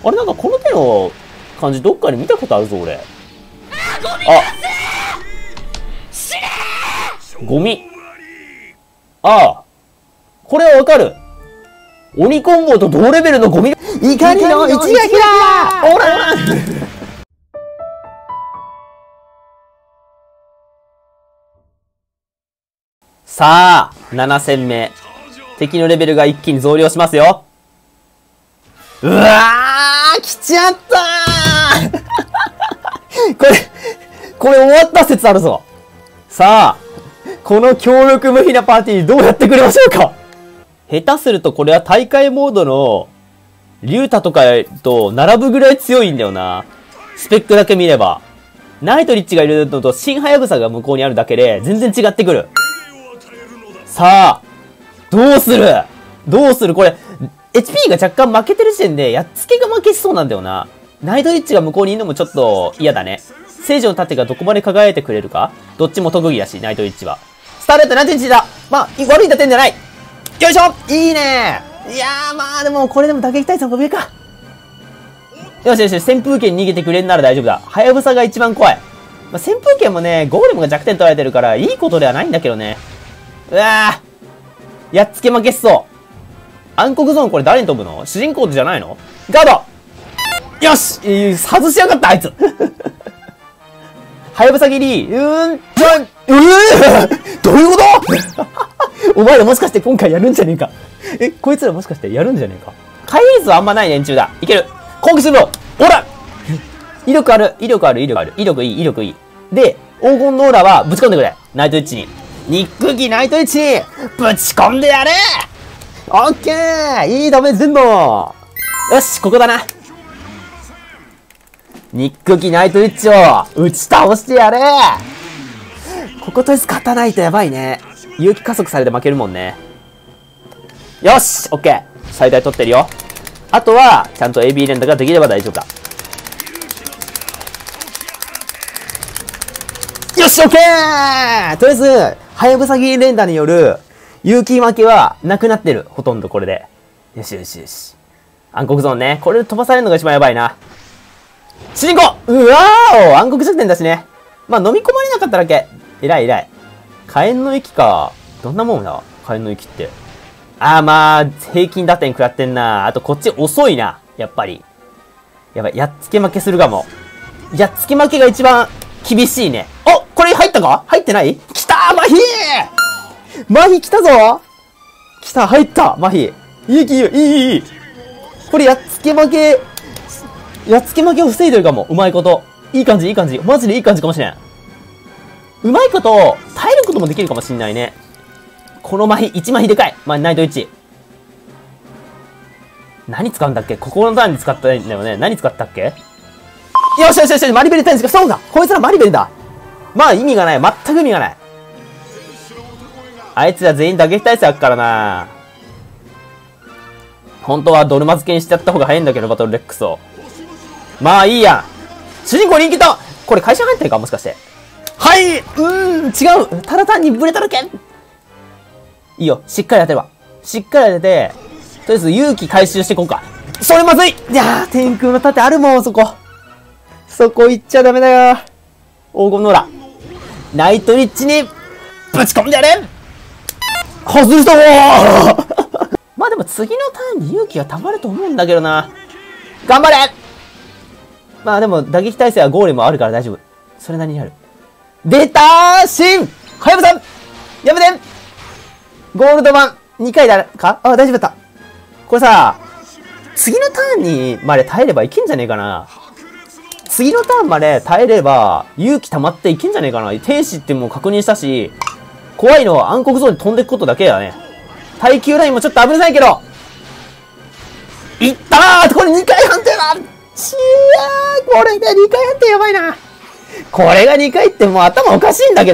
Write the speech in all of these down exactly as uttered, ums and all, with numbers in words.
あれなんかこの手の感じどっかで見たことあるぞ、俺。あ、ゴミ。ああ。これはわかる。鬼コンボと同レベルのゴミが、怒りの一撃だー！おらさあ、なな戦目。敵のレベルが一気に増量しますよ。うわー来ちゃったーこれ、これ終わった説あるぞ。さあ、この強力無比なパーティーどうやってくれましょうか。下手するとこれは大会モードのリュウタとかと並ぶぐらい強いんだよな。スペックだけ見れば。ナイトリッチがいるのと新ハヤブサが向こうにあるだけで全然違ってくる。さあ、どうするどうするこれ、エイチピー が若干負けてる時点でやっつけが負けしそうなんだよな。ナイトリッチが向こうにいるのもちょっと嫌だね。聖女の盾がどこまで輝いてくれるか。どっちも特技だし、ナイトリッチは。スターレットナイトリッチだ。まあ、悪い打点じゃない。よいしょいいねいやーまあでもこれでも打撃対策が上か。よしよしよし、旋風剣逃げてくれんなら大丈夫だ。ハヤブサが一番怖い。まあ、旋風剣もね、ゴーレムが弱点取られてるからいいことではないんだけどね。うわーやっつけ負けしそう。暗黒ゾーンこれ誰に飛ぶの？主人公じゃないの？ガードよし、えー、外しやがったあいつはやぶさ切りうーんちょんうーどういうことお前らもしかして今回やるんじゃねえか。え、こいつらもしかしてやるんじゃねえか。回避率はあんまない連中だ。いける。攻撃するのほら威力ある、威力ある、威力ある。威力いい、威力いい。で、黄金のオーラはぶち込んでくれ。ナイトイッチに。ニックギナイトイッチにぶち込んでやれオッケーいいダメージ出んのよし、ここだな。ニックギナイトイッチを打ち倒してやれこことりあえず勝たないとやばいね。有機加速されて負けるもんね。よしオッケー最大取ってるよ。あとは、ちゃんと エービー 連打ができれば大丈夫だ。よしオッケーとりあえず、はやぶさ切り連打による有機負けはなくなってる。ほとんどこれで。よしよしよし。暗黒ゾーンね。これで飛ばされるのが一番やばいな。主人公うわーお暗黒弱点だしね。まあ飲み込まれなかっただけ。偉い偉い。火炎の息か。どんなもんだ火炎の息って。あーまあ、平均打点食らってんな。あとこっち遅いな。やっぱり。やばい。やっつけ負けするかも。やっつけ負けが一番厳しいね。おこれ入ったか入ってない来たーマヒーマヒ来たぞ来た入ったマヒいいいいいいいいこれやっつけ負け、やっつけ負けを防いでるかも。うまいこと。いい感じいい感じ。マジでいい感じかもしれん。うまいこと、耐えることもできるかもしんないね。このマヒ、いちマヒでかい。まあ、ナイトいち。何使うんだっけここのターンに使ったんだよね。何使ったっけよしよしよし、マリベルタインですかそうだこいつらマリベルだまあ意味がない。全く意味がない。あいつら全員打撃耐性あっからな。本当はドルマ付けにしちゃった方が早いんだけど、バトルレックスを。まあいいや。主人公人気とこれ会社入ってるかもしかして。はいうーん、違うただ単にブレただけいいよ。しっかり当てれば。しっかり当てて、とりあえず勇気回収していこうか。それまずいいやー、天空の盾あるもん、そこ。そこ行っちゃダメだよ。黄金の裏。ナイトリッチに、ぶち込んでやれ外したーまあでも次のターンに勇気が溜まると思うんだけどな。頑張れまあでも打撃耐性はゴーレムあるから大丈夫。それなりにある。出たーシンはやぶさんやめてゴールド版にかいだかあ、大丈夫だった。これさ、次のターンにまで耐えればいけんじゃねえかな。次のターンまで耐えれば勇気溜まっていけんじゃねえかな。天使ってもう確認したし、怖いのは暗黒ゾーンに飛んでいくことだけだね。耐久ラインもちょっと危ないけど。いったーこれにかい判定だちーこれがにかい判定やばいな。これがにかいってもう頭おかしいんだけど。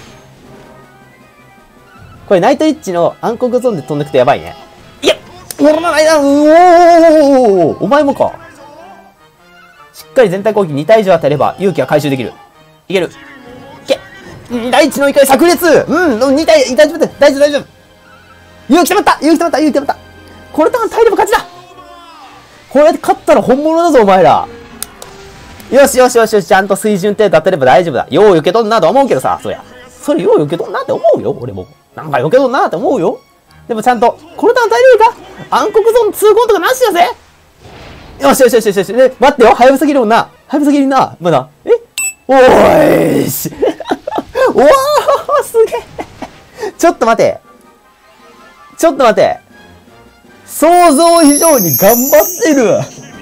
これナイトリッチの暗黒ゾーンで飛んでくとやばいね。いやおらないなうおーお前もか。しっかり全体攻撃に体以上当たれば勇気は回収できる。いける。いけ第一の怒り炸裂うんに体、大丈夫だ大丈夫大丈夫勇気溜まった勇気溜まった勇気溜まったこのターン耐えれば勝ちだこれ勝ったら本物だぞ、お前ら。よしよしよしよし、ちゃんと水準程度当てれば大丈夫だ。よう受け取んなと思うけどさ、そうや。それよう受け取んなって思うよ、俺も。なんか受け取んなって思うよ。でもちゃんと、これと当たれるか暗黒ゾーン痛恨とかなしだぜ。よしよしよしよしよし。ね、待ってよ、はやぶさ切るもんな。はやぶさ切りな。まだ。えおーいし。おーすげえ。ちょっと待て。ちょっと待て。想像以上に頑張ってる。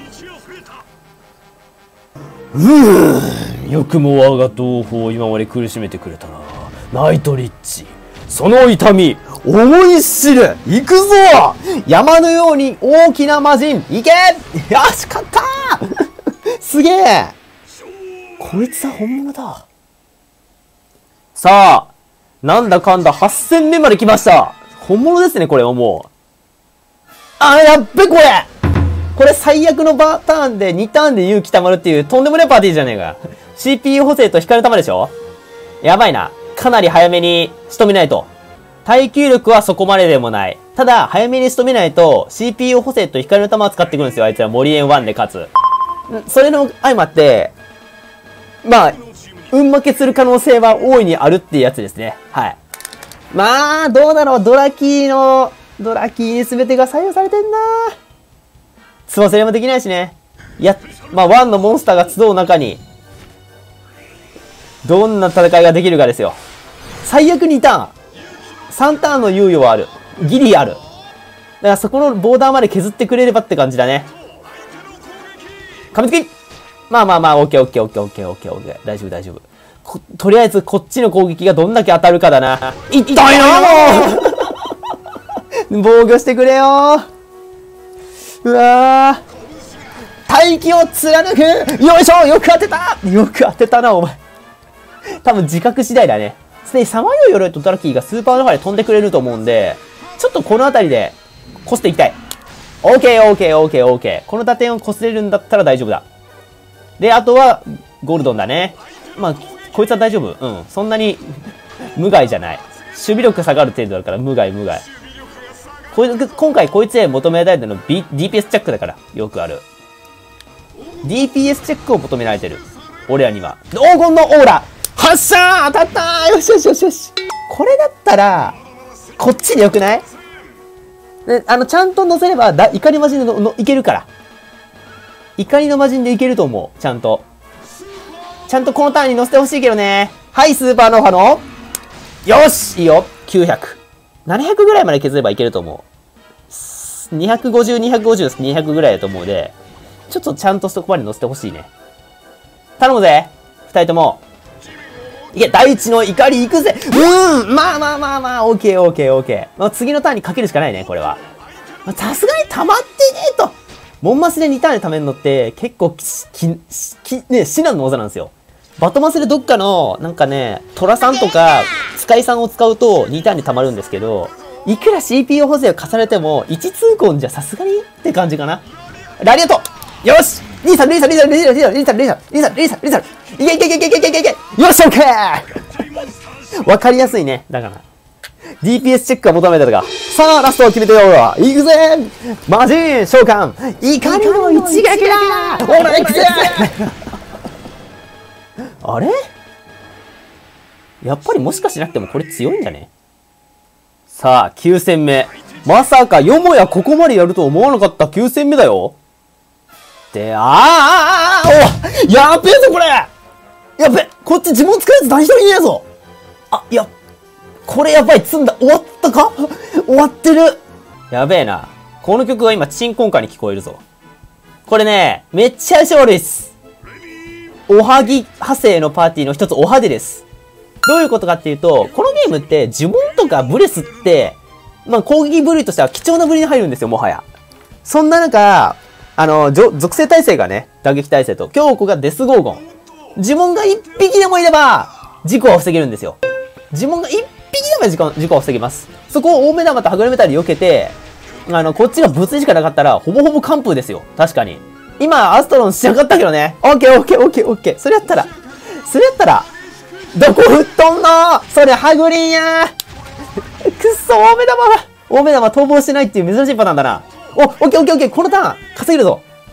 うーん。よくも我が同胞を今まで苦しめてくれたな。ナイトリッチ。その痛み、思い知る。行くぞ。山のように大きな魔人。行け。よし、勝ったーすげえ。こいつは本物だ。さあ、なんだかんだはっせんめまで来ました。本物ですね、これはもう。あ、やっべ、これこれ最悪のパターンでにターンで勇気たまるっていうとんでもないパーティーじゃねえか。シーピーユー 補正と光る玉でしょ。やばいな。かなり早めに仕留めないと。耐久力はそこまででもない。ただ、早めに仕留めないと シーピーユー 補正と光の玉を使ってくるんですよ。あいつらモリエンワンで勝つ。それの相まって、まあ、運負けする可能性は大いにあるっていうやつですね。はい。まあ、どうだろう。ドラキーの、ドラキーに全てが左右されてんな。つばせれもできないしね。いや、まあ、ワンのモンスターが集う中に、どんな戦いができるかですよ。最悪にターン。さんターンの猶予はある。ギリある。だからそこのボーダーまで削ってくれればって感じだね。噛みつきまあまあまあ、オッケーオッケーオッケーオッケーオッケーオッケー。大丈夫大丈夫。とりあえずこっちの攻撃がどんだけ当たるかだな。痛いなもう防御してくれよ。うわー。大気を貫く。よいしょ、よく当てた。よく当てたな、お前。多分自覚次第だね。すでにさまよう鎧とドラキーがスーパーノファで飛んでくれると思うんで、ちょっとこの辺りで、こすっていきたい。オーケーオーケーオーケーオーケー。この打点をこすれるんだったら大丈夫だ。で、あとは、ゴールドンだね。まあ、こいつは大丈夫。うん。そんなに、無害じゃない。守備力下がる程度だから、無害無害。こいつ、今回こいつへ求められてるの、B、ディーピーエス チェックだから、よくある。ディーピーエス チェックを求められてる。俺らには。黄金のオーラ発射当たったーよしよしよしよし。これだったら、こっちでよくない？で、あの、ちゃんと乗せれば、だ、怒り魔人の、の、いけるから。怒りの魔人でいけると思う。ちゃんと。ちゃんとこのターンに乗せてほしいけどね。はい、スーパーノーファの。よしいいよ !きゅうひゃく。ななひゃくぐらいまで削ればいけると思う。にひゃくごじゅう、にひゃくごじゅう、にひゃくぐらいだと思うので、ちょっとちゃんとそこまで乗せてほしいね。頼むぜ二人とも。いけ、第一の怒り行くぜ。うーんまあまあまあまあ、オーケーオーケーオーケー。まあ、次のターンにかけるしかないね、これは。さすがに溜まってねえと。モンマスでにターンで溜めるのって、結構き、き、き、ね、至難の技なんですよ。バトマスでどっかの、なんかね、トラさんとか、使いさんを使うとにターンで溜まるんですけど、いくら シーピーユー 補正を重ねても、いち痛恨じゃさすがにって感じかな。ありがとうよしリーサルリーサルリーサルリーサルリーサルリーサルリーサルリーサルリーサルリーサルいけいけいけいけいけいけいけよしオッケーわかりやすいね。だから。ディーピーエス チェックが求めてたか。さあ、ラストを決めてよう行くぜ魔人召喚怒りの一撃だほら行くぜあれやっぱりもしかしなくてもこれ強いんじゃね。さあ、きゅう戦目。まさか、よもやここまでやると思わなかったきゅう戦目だよ。で、あーあーあーおやっべえぞこれやっべこっち自分使えず何一人いねえぞあ、いや、これやばい積んだ終わったか終わってるやべえな。この曲が今、鎮魂歌に聞こえるぞ。これね、めっちゃ相性悪いっす。おはぎ派生のパーティーの一つ、おはでです。どういうことかっていうと、このゲームって、呪文とかブレスって、まあ、攻撃部類としては貴重な部類に入るんですよ、もはや。そんな中、あの、属性耐性がね、打撃耐性と、強固がデスゴーゴン。呪文が一匹でもいれば、事故は防げるんですよ。呪文が一匹でも事故事故は防げます。そこを大目玉とはぐれメタルで避けて、あの、こっちが物理しかなかったら、ほぼほぼ完封ですよ。確かに。今、アストロンしなかったけどね。オッケーオッケーオッケーオッケー。それやったら、それやったら、どこ吹っ飛んのそれハグリンやーくっそ、大目玉が、大目玉逃亡してないっていう珍しいパターンだな。お、オッケーオッケーオッケー。このターン、稼げるぞ。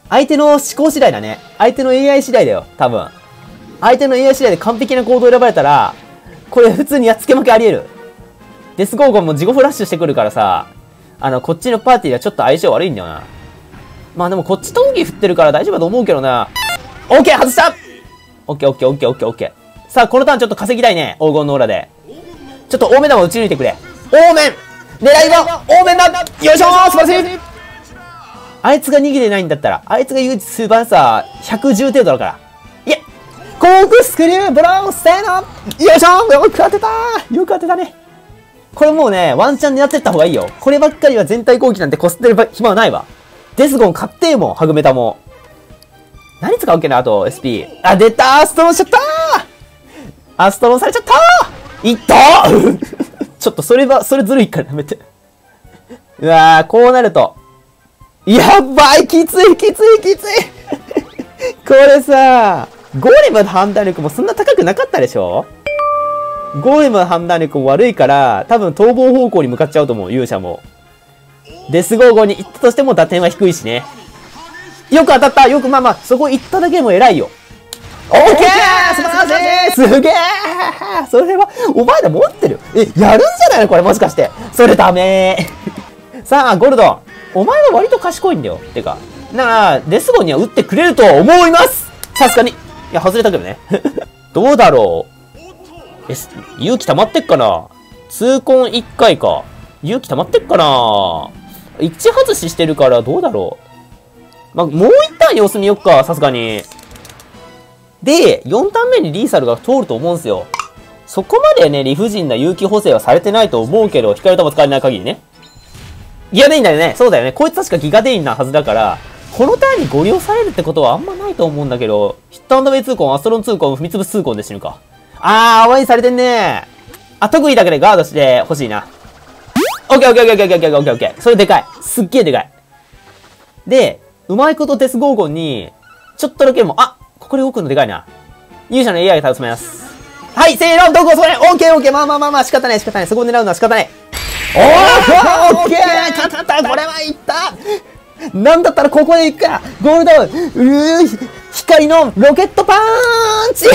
相手の思考次第だね。相手の エーアイ 次第だよ、多分。相手の エーアイ 次第で完璧な行動を選ばれたら、これ普通にやっつけ負けあり得る。デスゴーゴンも自己フラッシュしてくるからさ、あの、こっちのパーティーがちょっと相性悪いんだよな。まあでもこっち闘技振ってるから大丈夫だと思うけどな。オッケー外した。オッケーオッケーオッケーオッケーオッケー。さあ、このターンちょっと稼ぎたいね。黄金の裏で。ちょっと多め玉打ち抜いてくれ。オーメン狙いはオーメンだ。よいしょー、素晴らしい。あいつが逃げてないんだったら、あいつが唯一スーパーさ、ひゃくじゅう程度だから。いえコークスクリューブローステーノよいしょー、よく当てたー。よく当てたね。これもうね、ワンチャン狙ってった方がいいよ。こればっかりは全体攻撃なんてこすってる暇はないわ。デスゴン買ってえもん、ハグメタも。何使うっけな、あと エスピー。あ、出たー、ストロンしちゃったー。あ、ストロンされちゃったー。いったーちょっとそれは、それずるいからやめて。うわー、こうなると。やばい、きつい、きつい、きつい。これさ、ゴーレムの判断力もそんな高くなかったでしょ？ゴーレムの判断力も悪いから、多分逃亡方向に向かっちゃうと思う、勇者も。デスゴーゴーに行ったとしても打点は低いしね。よく当たった。よく、まあまあ、そこ行っただけでも偉いよ。オッケー素晴らしいすげーそれは、お前ら持ってる。え、やるんじゃないのこれもしかして。それダメー。さあ、ゴルドン。お前は割と賢いんだよ。てか。だから、デスゴンには打ってくれると思いますさすがに。いや、外れたけどね。どうだろう。え、勇気溜まってっかな痛恨いっかいか。勇気溜まってっかないち外ししてるからどうだろう。まあ、もう一ターン様子見よっか、さすがに。で、よんターン目にリーサルが通ると思うんすよ。そこまでね、理不尽な勇気補正はされてないと思うけど、光玉使われない限りね。ギガデインだよね。そうだよね。こいつ確かギガデインなはずだから、このターンにゴリ押されるってことはあんまないと思うんだけど、ヒットアンドウェイ痛恨、アストロン痛恨、踏みつぶす痛恨で死ぬか。あー、アワインされてんねあ、特技だけでガードしてほしいな。オッケーオッケーオッケーオッケーオッケーオッケーオッケー。それでかい。すっげーでかい。で、うまいことデスゴーゴンに、ちょっとだけでも、あ、ここで動くのでかいな。勇者の エーアイ が倒めます。はい、せーの、どこそれオッケーオッケー、まあまあまあまあ、仕方ない仕方ない。そこを狙うのは仕方ない。おーオッケー勝った、これはいったなんだったらここで行くかゴールドウうー光のロケットパーンチ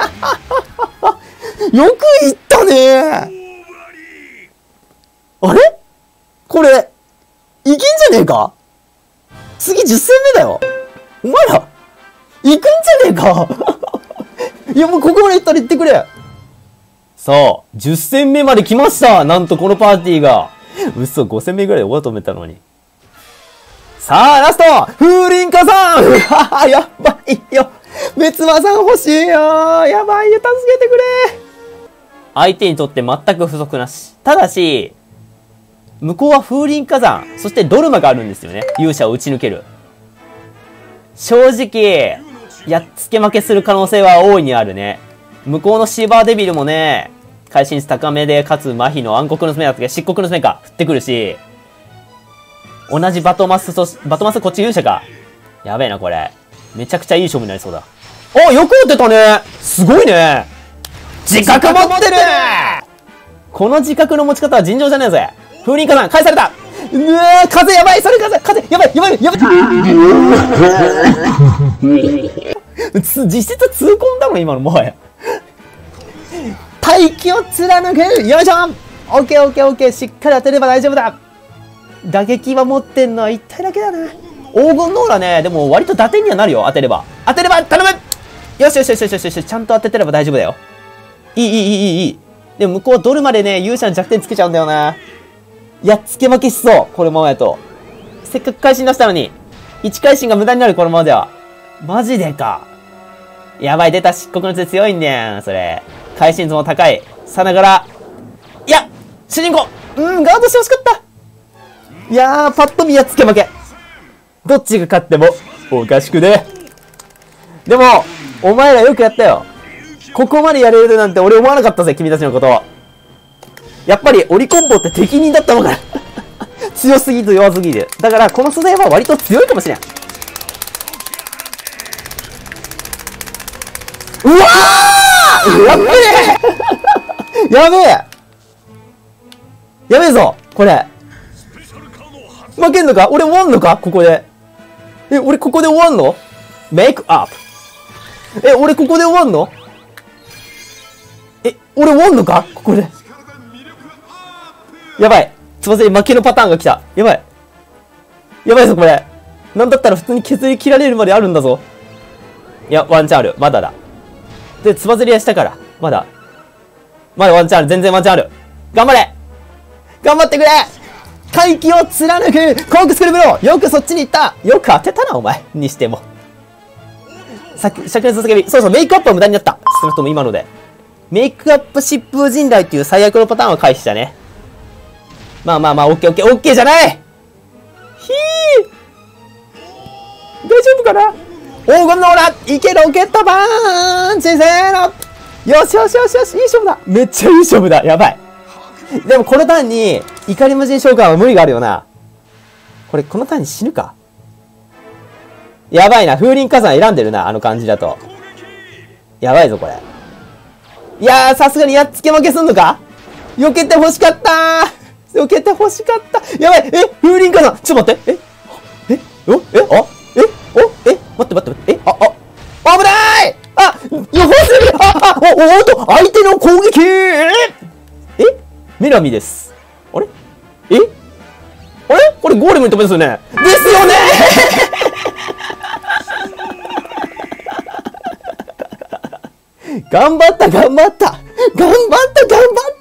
よくいったねあれこれ、いけんじゃねえか次じゅっ戦目だよお前ら、行くんじゃねえかいやもうここまで行ったら行ってくれさあ、じゅっ戦目まで来ましたなんとこのパーティーが嘘、ご戦目ぐらいで終わとめたのに。さあ、ラスト風林火山やばいよ滅魔さん欲しいよやばいよ助けてくれ相手にとって全く不足なし。ただし、向こうは風林火山、そしてドルマがあるんですよね。勇者を打ち抜ける。正直、やっつけ負けする可能性は大いにあるね。向こうのシーバーデビルもね、会心率高めで、かつ麻痺の暗黒の爪だったけど、漆黒の爪か、降ってくるし、同じバトマスと、バトマスこっち勇者か。やべえな、これ。めちゃくちゃいい勝負になりそうだ。およく打ってたねすごいね自覚持ってるこの自覚の持ち方は尋常じゃねえぜ。風林火山、返されたうわー風やばいそれ風風やばいやばいやばい実質痛恨だろ今のもはや大気を貫くよいしょオッケーオッケーオッケーしっかり当てれば大丈夫だ打撃は持ってんのは一体だけだな黄金ノーラねでも割と打点にはなるよ当てれば当てれば頼むよしよしよしよしよしよしちゃんと当ててれば大丈夫だよいいいいいいいいでも向こうドルまでね勇者の弱点つけちゃうんだよなやっつけ負けしそうこのままやとせっかく会心出したのにいち会心が無駄になるこのままではマジでかやばい出た漆黒の手強いんだよそれ会心図も高いさながらいや主人公うんガードしてほしかったいやーパッと見やっつけ負けどっちが勝ってもおかしくねでもお前らよくやったよここまでやれるなんて俺思わなかったぜ君たちのことやっぱりオリコンボって適任だったのかな強すぎず弱すぎるだからこの素材は割と強いかもしれんうわーやっべえやべえやべえぞこれ負けんのか俺終わんのかここでええ、俺ここで終わんの？メイクアップ。え、俺ここで終わんの？え、俺終わんのかここで。やばい。すいません、負けのパターンが来た。やばい。やばいぞ、これ。なんだったら普通に削り切られるまであるんだぞ。いや、ワンチャンある。まだだ。で、つばぜり合いしたから。まだ。まだワンチャンある。全然ワンチャンある。頑張れ頑張ってくれ回帰を貫くコークスクルブローよくそっちに行ったよく当てたな、お前。にしても。さっき、灼熱の叫び。そうそう、メイクアップは無駄になった。少なくとも今ので。メイクアップ疾風陣雷っていう最悪のパターンは回避したね。まあまあまあ、オッケーオッケー、オッケーじゃないひー大丈夫かな黄金のオーラいけロケットパーンチせーのよしよしよしよしいい勝負だめっちゃいい勝負だやばいでもこのターンに怒り魔人召喚は無理があるよな。これこのターンに死ぬかやばいな。風林火山選んでるな、あの感じだと。やばいぞこれ。いやー、さすがにやっつけ負けすんのか避けて欲しかったー避けて欲しかったやばいえ風林火山ちょっと待ってええおえあえおえ待って待って待ってえああ危ないあ予報するああおおっと相手の攻撃ええメラミです。あれえあれこれゴーレムに飛べですよねですよね頑張った頑張った頑張った頑張っ